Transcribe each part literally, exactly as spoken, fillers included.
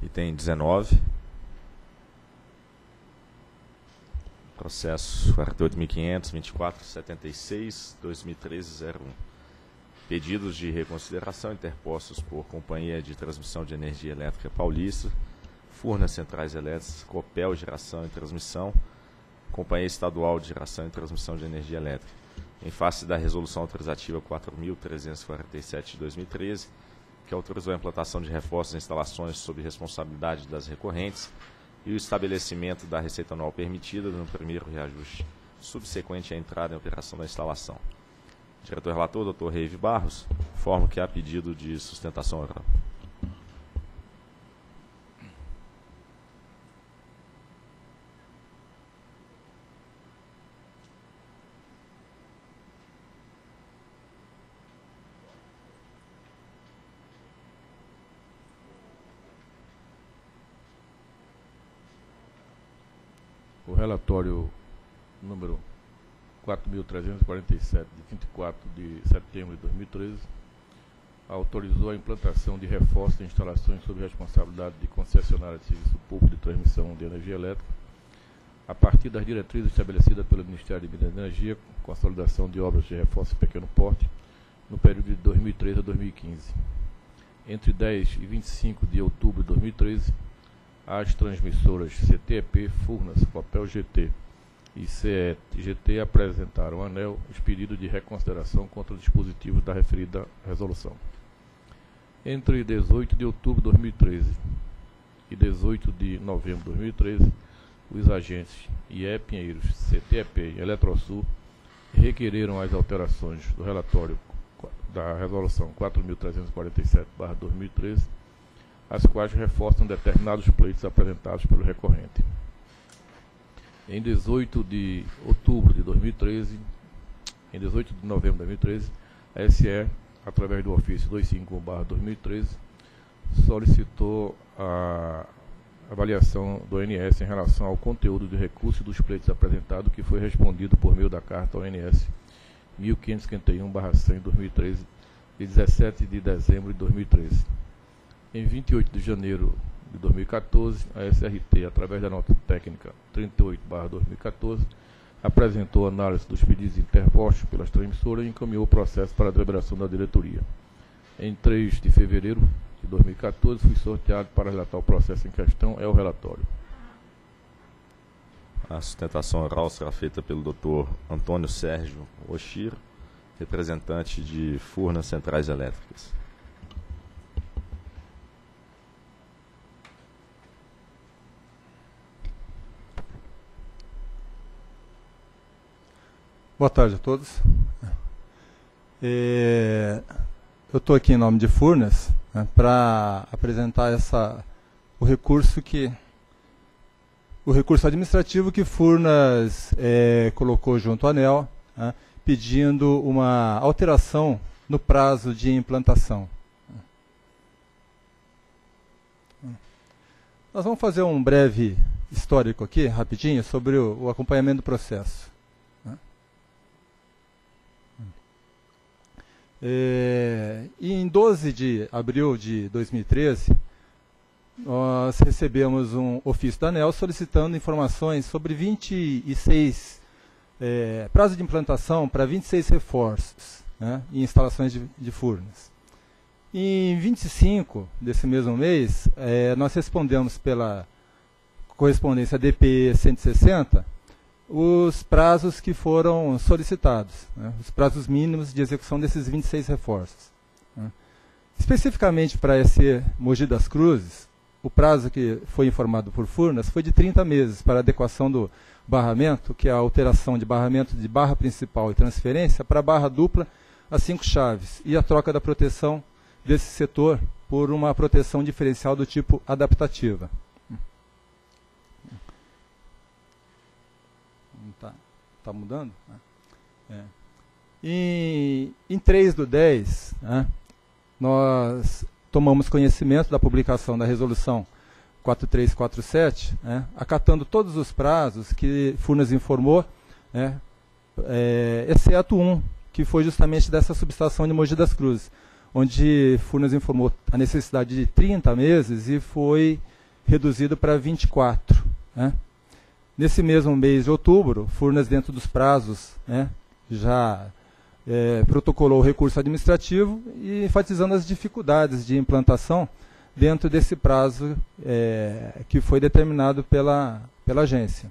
Item dezenove. Processo quarenta e oito mil quinhentos, vinte e quatro, setenta e seis, dois mil e treze, zero um. Pedidos de reconsideração interpostos por Companhia de Transmissão de Energia Elétrica Paulista, Furnas Centrais Elétricas, Copel Geração e Transmissão, Companhia Estadual de Geração e Transmissão de Energia Elétrica, em face da Resolução Autorizativa quatro mil trezentos e quarenta e sete de dois mil e treze, que autorizou a implantação de reforços e instalações sob responsabilidade das recorrentes e o estabelecimento da receita anual permitida no primeiro reajuste subsequente à entrada em operação da instalação. Diretor-relator, doutor Reive Barros, informo que há pedido de sustentação oral. O relatório número quatro mil trezentos e quarenta e sete, de vinte e quatro de setembro de dois mil e treze, autorizou a implantação de reforços de instalações sob responsabilidade de concessionária de serviço público de transmissão de energia elétrica, a partir das diretrizes estabelecidas pelo Ministério de Minas e Energia, consolidação de obras de reforço de pequeno porte, no período de dois mil e treze a dois mil e quinze. Entre dez e vinte e cinco de outubro de dois mil e treze, as transmissoras C T E P, Furnas, Copel G T e C E G T apresentaram ao ANEEL os pedidos de reconsideração contra os dispositivos da referida resolução. Entre dezoito de outubro de dois mil e treze e dezoito de novembro de dois mil e treze, os agentes I E Pinheiros, C T E P e Eletrosul requereram as alterações do relatório da resolução quatro mil trezentos e quarenta e sete barra dois mil e treze, as quais reforçam determinados pleitos apresentados pelo recorrente. Em dezoito de outubro de dois mil e treze, em dezoito de novembro de dois mil e treze, a S E, através do ofício duzentos e cinquenta e um barra dois mil e treze, solicitou a avaliação do O N S em relação ao conteúdo de recurso dos pleitos apresentados, que foi respondido por meio da carta O N S mil quinhentos e cinquenta e um barra cem, dois mil e treze, de dezessete de dezembro de dois mil e treze. Em vinte e oito de janeiro de dois mil e quatorze, a S R T, através da nota técnica trinta e oito barra dois mil e quatorze, apresentou análise dos pedidos interpostos pelas transmissoras e encaminhou o processo para a deliberação da diretoria. Em três de fevereiro de dois mil e quatorze, fui sorteado para relatar o processo em questão, é o relatório. A sustentação oral será feita pelo doutor Antônio Sérgio Oshiro, representante de Furnas Centrais Elétricas. Boa tarde a todos. É, eu estou aqui em nome de Furnas, né, para apresentar essa, o recurso que o recurso administrativo que Furnas é, colocou junto ao ANEEL, né, pedindo uma alteração no prazo de implantação. Nós vamos fazer um breve histórico aqui, rapidinho, sobre o, o acompanhamento do processo. É, e em doze de abril de dois mil e treze, nós recebemos um ofício da ANEEL solicitando informações sobre vinte e seis, é, prazo de implantação para vinte e seis reforços, né, em instalações de, de Furnas. Em vinte e cinco desse mesmo mês, é, nós respondemos pela correspondência D P cento e sessenta, os prazos que foram solicitados, né, os prazos mínimos de execução desses vinte e seis reforços. Né. Especificamente para a S E Mogi das Cruzes, o prazo que foi informado por Furnas foi de trinta meses para adequação do barramento, que é a alteração de barramento de barra principal e transferência para barra dupla a cinco chaves, e a troca da proteção desse setor por uma proteção diferencial do tipo adaptativa. Está tá mudando? É. Em, em três do dez, né, nós tomamos conhecimento da publicação da resolução quatro três quatro sete, né, acatando todos os prazos que Furnas informou, né, é, exceto um, que foi justamente dessa subestação de Mogi das Cruzes, onde Furnas informou a necessidade de trinta meses e foi reduzido para vinte e quatro. Né? Nesse mesmo mês de outubro, Furnas, dentro dos prazos, né, já é, protocolou o recurso administrativo e enfatizando as dificuldades de implantação dentro desse prazo é, que foi determinado pela, pela agência.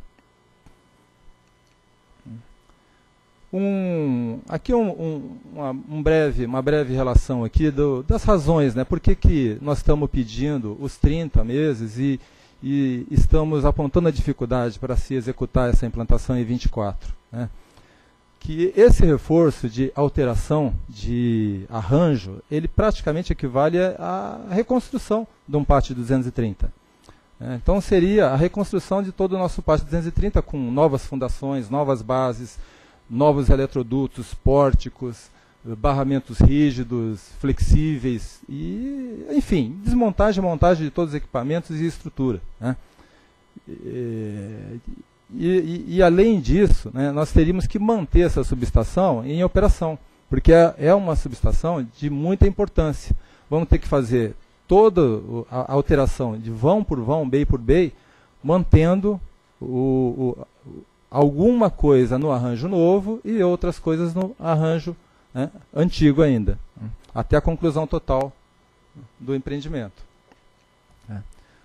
Um, aqui um, um, uma, um breve, uma breve relação aqui do, das razões, né? Por que, que nós estamos pedindo os trinta meses e, e estamos apontando a dificuldade para se executar essa implantação em vinte e quatro. Né? Que esse reforço de alteração de arranjo, ele praticamente equivale à reconstrução de um pátio duzentos e trinta. Né? Então seria a reconstrução de todo o nosso pátio duzentos e trinta com novas fundações, novas bases, novos eletrodutos, pórticos, barramentos rígidos, flexíveis, e, enfim, desmontagem e montagem de todos os equipamentos e estrutura. Né? E, e, e, além disso, né, nós teríamos que manter essa subestação em operação, porque é, é uma subestação de muita importância. Vamos ter que fazer toda a alteração de vão por vão, bay por bay, mantendo o, o alguma coisa no arranjo novo e outras coisas no arranjo, né, antigo ainda, até a conclusão total do empreendimento. É.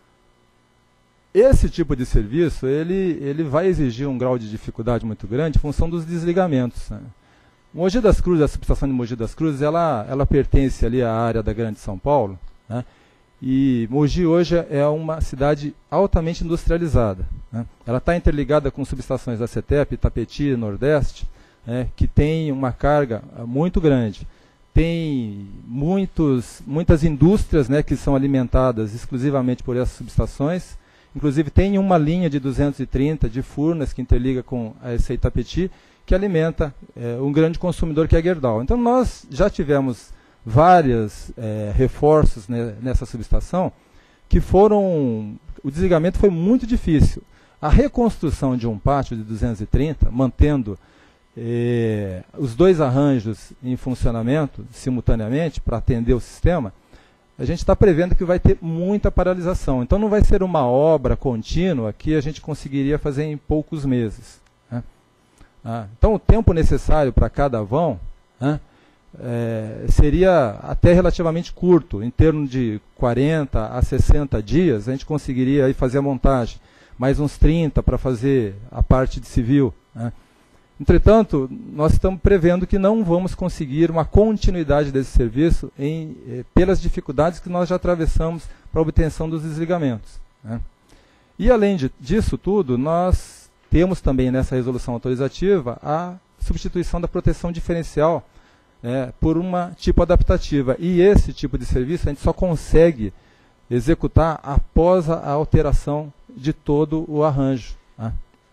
Esse tipo de serviço, ele, ele vai exigir um grau de dificuldade muito grande em função dos desligamentos. Né. Mogi das Cruzes, a subestação de Mogi das Cruzes, ela, ela pertence ali à área da Grande São Paulo, né, e Mogi hoje é uma cidade altamente industrializada. Né? Ela está interligada com subestações da CETEP, Itapetí, Nordeste, né, que tem uma carga muito grande. Tem muitos, muitas indústrias, né, que são alimentadas exclusivamente por essas subestações. Inclusive tem uma linha de duzentos e trinta de Furnas que interliga com essa Itapetí, que alimenta é, um grande consumidor que é Gerdau. Então nós já tivemos vários é, reforços, né, nessa subestação, que foram... O desligamento foi muito difícil. A reconstrução de um pátio de duzentos e trinta, mantendo eh, os dois arranjos em funcionamento simultaneamente para atender o sistema, a gente está prevendo que vai ter muita paralisação. Então não vai ser uma obra contínua que a gente conseguiria fazer em poucos meses. Né? Ah, então o tempo necessário para cada vão, né, É, seria até relativamente curto, em termos de quarenta a sessenta dias, a gente conseguiria aí fazer a montagem, mais uns trinta para fazer a parte de civil. Né? Entretanto, nós estamos prevendo que não vamos conseguir uma continuidade desse serviço em, eh, pelas dificuldades que nós já atravessamos para a obtenção dos desligamentos. Né? E além de, disso tudo, nós temos também nessa resolução autorizativa a substituição da proteção diferencial É, por uma tipo adaptativa. E esse tipo de serviço a gente só consegue executar após a alteração de todo o arranjo. Né?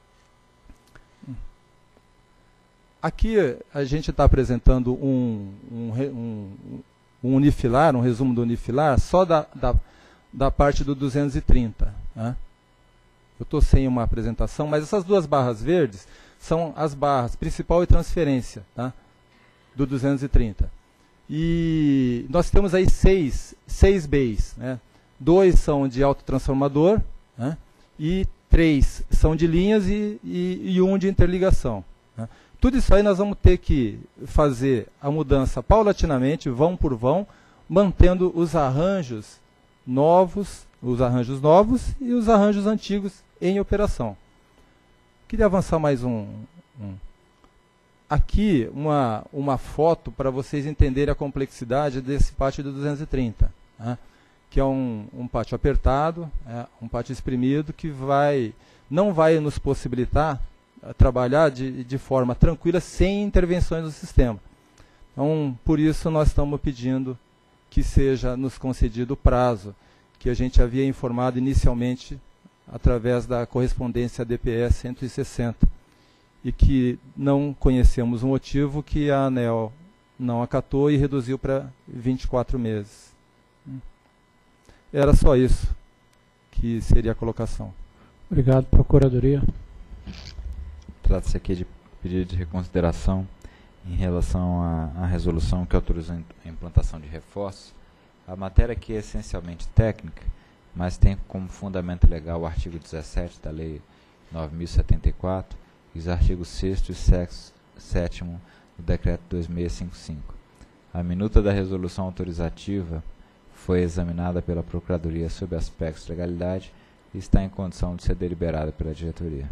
Aqui a gente está apresentando um, um, um, um unifilar, um resumo do unifilar, só da, da, da parte do duzentos e trinta. Né? Eu estou sem uma apresentação, mas essas duas barras verdes são as barras principal e transferência, tá? Do duzentos e trinta. E nós temos aí seis, seis bays. Né? Dois são de autotransformador, né? E três são de linhas e, e, e um de interligação. Né? Tudo isso aí nós vamos ter que fazer a mudança paulatinamente, vão por vão, mantendo os arranjos novos, os arranjos novos e os arranjos antigos em operação. Queria avançar mais um... um Aqui, uma, uma foto para vocês entenderem a complexidade desse pátio do duzentos e trinta, né? Que é um, um pátio apertado, é, um pátio exprimido, que vai, não vai nos possibilitar uh, trabalhar de, de forma tranquila, sem intervenções do sistema. Então, por isso, nós estamos pedindo que seja nos concedido o prazo, que a gente havia informado inicialmente através da correspondência D P E cento e sessenta. E que não conhecemos o motivo que a ANEEL não acatou e reduziu para vinte e quatro meses. Era só isso que seria a colocação. Obrigado, Procuradoria. Trata-se aqui de pedido de reconsideração em relação à, à resolução que autoriza a implantação de reforços. A matéria aqui é essencialmente técnica, mas tem como fundamento legal o artigo dezessete da Lei nove mil e setenta e quatro e os artigos sexto e sétimo do Decreto dois mil seiscentos e cinquenta e cinco. A minuta da resolução autorizativa foi examinada pela Procuradoria sob aspectos de legalidade e está em condição de ser deliberada pela diretoria.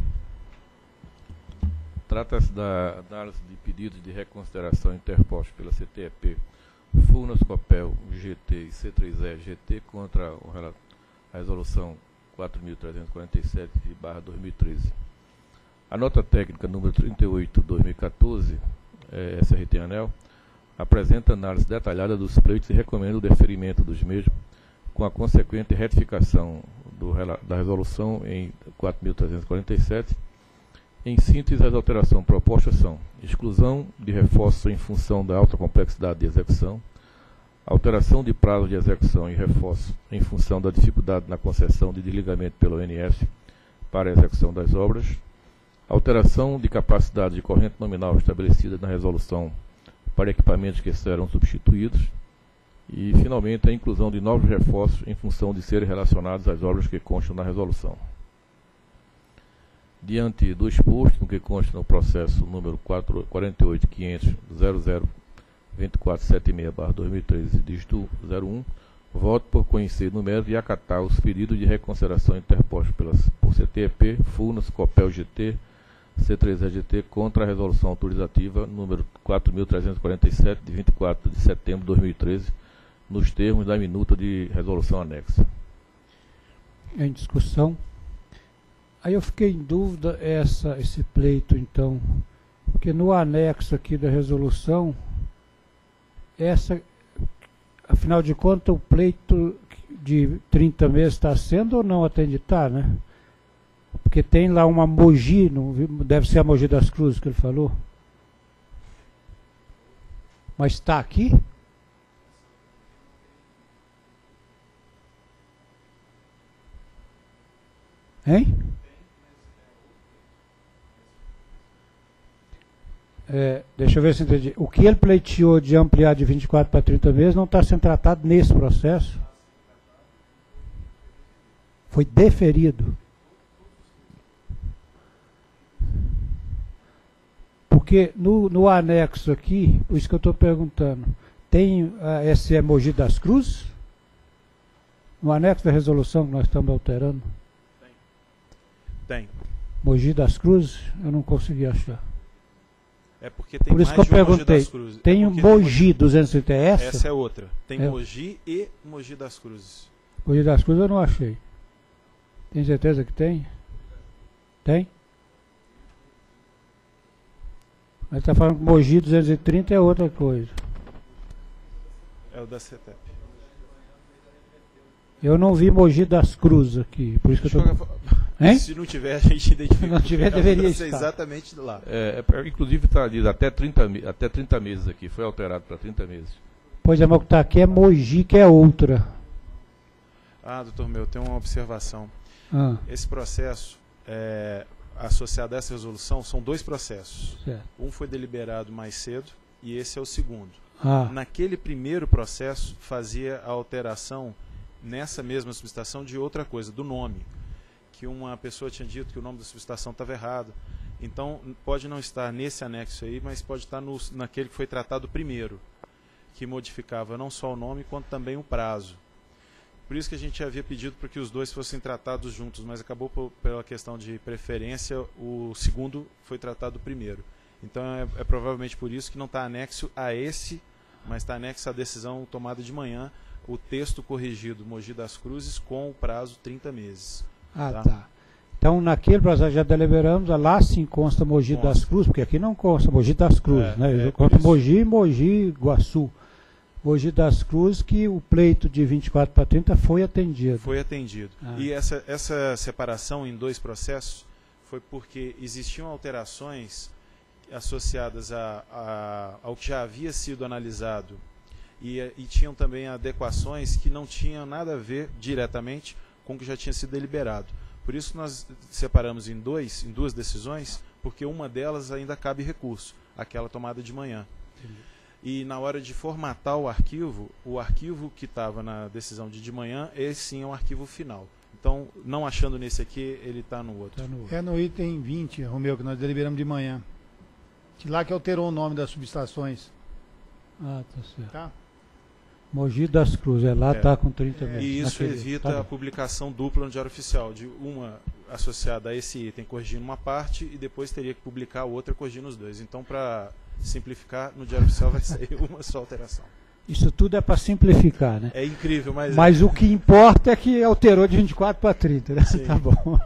Trata-se da análise de pedidos de reconsideração interpostos pela C T E P, Furnas Copel G T e C três E G T contra o, a resolução quatro mil trezentos e quarenta e sete barra dois mil e treze. A nota técnica número trinta e oito barra dois mil e quatorze, é, S R T ANEEL, apresenta análise detalhada dos pleitos e recomenda o deferimento dos mesmos, com a consequente retificação do, da resolução em quatro mil trezentos e quarenta e sete. Em síntese, as alterações propostas são exclusão de reforço em função da alta complexidade de execução, alteração de prazo de execução e reforço em função da dificuldade na concessão de desligamento pelo O N S para a execução das obras, alteração de capacidade de corrente nominal estabelecida na resolução para equipamentos que serão substituídos e, finalmente, a inclusão de novos reforços em função de serem relacionados às obras que constam na resolução. Diante do exposto, no que consta no processo número quarenta e oito ponto quinhentos ponto zero zero dois quatro sete seis barra dois mil e treze, dígito zero um, voto por conhecer no mérito e acatar os pedidos de reconsideração interpostos pelas, por C T E P, Furnas, Copel G T, C três E G T contra a resolução autorizativa número quatro mil trezentos e quarenta e sete, de vinte e quatro de setembro de dois mil e treze, nos termos da minuta de resolução anexa. Em discussão. Aí eu fiquei em dúvida essa, esse pleito, então, porque no anexo aqui da resolução, essa, afinal de contas, o pleito de trinta meses está sendo ou não atendido? Tá, né? Porque tem lá uma Mogi, não, deve ser a Mogi das Cruzes que ele falou. Mas está aqui? Hein? É, deixa eu ver se eu entendi. O que ele pleiteou de ampliar de vinte e quatro para trinta meses não está sendo tratado nesse processo? Foi deferido. Porque no, no anexo aqui, por isso que eu estou perguntando, tem a S E Mogi das Cruzes? No anexo da resolução que nós estamos alterando? Tem. Mogi das Cruzes? Eu não consegui achar. É porque tem Por isso mais que eu de um Mogi perguntei. das Cruzes. Tem é o Mogi duzentos e trinta, é essa? Essa é outra. Tem é. Mogi e Mogi das Cruzes. Mogi das Cruzes eu não achei. Tem certeza que tem? Tem? Ele está falando que Mogi duzentos e trinta é outra coisa. É o da C T E P. Eu não vi Mogi das Cruzes aqui, por isso que eu estou... Hein? Se não tiver, a gente identifica. Se não tiver, deveria estar. Exatamente lá. É, é, inclusive está ali até trinta, até trinta meses aqui, foi alterado para trinta meses. Pois é, mas o que está aqui é Mogi, que é outra. Ah, doutor meu, tem uma observação. Ah. Esse processo, é, associado a essa resolução, são dois processos. Certo. Um foi deliberado mais cedo e esse é o segundo. Ah. Naquele primeiro processo, fazia a alteração nessa mesma subestação de outra coisa, do nome. Que uma pessoa tinha dito que o nome da subestação estava errado. Então, pode não estar nesse anexo aí, mas pode estar no, naquele que foi tratado primeiro, que modificava não só o nome, quanto também o prazo. Por isso que a gente havia pedido para que os dois fossem tratados juntos, mas acabou por, pela questão de preferência, o segundo foi tratado primeiro. Então, é, é provavelmente por isso que não está anexo a esse, mas está anexo à decisão tomada de manhã, o texto corrigido Mogi das Cruzes com o prazo trinta meses. Ah, tá. tá. Então, naquele processo já deliberamos, lá sim consta Mogi Consta. das Cruzes, porque aqui não consta Mogi das Cruzes, É, né? é, Consta isso. Mogi e Mogi Guaçu. Mogi das Cruzes, que o pleito de vinte e quatro para trinta foi atendido. Foi atendido. Ah. E essa, essa separação em dois processos foi porque existiam alterações associadas a, a, ao que já havia sido analisado e, e tinham também adequações que não tinham nada a ver diretamente com o que já tinha sido deliberado. Por isso nós separamos em dois, em duas decisões, porque uma delas ainda cabe recurso, aquela tomada de manhã. Entendi. e na hora de formatar o arquivo, o arquivo que estava na decisão de de manhã, esse sim é um arquivo final. Então, não achando nesse aqui, ele está no outro. Tá no outro. É no item vinte, Romeu, que nós deliberamos de manhã. Que lá que alterou o nome das subestações. Ah, tá certo. Tá? Mogi das Cruzes, é lá É. tá com trinta metros. E isso naquele- evita tá a bom. publicação dupla no Diário Oficial, de uma associada a esse item corrigindo uma parte e depois teria que publicar a outra corrigindo os dois. Então, para simplificar, no Diário Oficial vai sair uma só alteração. Isso tudo é para simplificar, né? É incrível, mas... Mas o que importa é que alterou de vinte e quatro para trinta, né? Sim. Tá bom.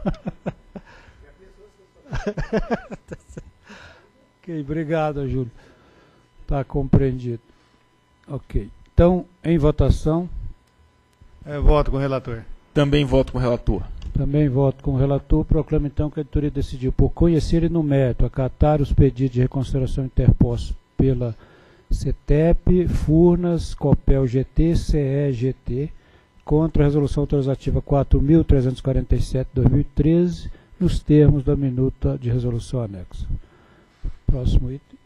Ok, obrigado, Júlio. Tá compreendido. Ok. Então, em votação, É, voto com o relator. Também voto com o relator. também voto com o relator. Proclamo então que a editoria decidiu, por conhecer e no mérito, acatar os pedidos de reconsideração interpostos pela CETEP, Furnas, Copel G T, C E G T, contra a resolução autorizativa quatro mil trezentos e quarenta e sete de dois mil e treze, nos termos da minuta de resolução anexa. Próximo item.